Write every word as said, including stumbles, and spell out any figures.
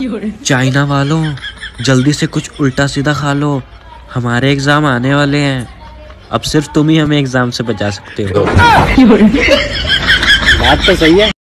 China वालों, जल्दी से कुछ उल्टा सीधा खा लो, हमारे एग्जाम आने वाले हैं। अब सिर्फ तुम ही हमें एग्जाम से बचा सकते हो। बात तो सही है।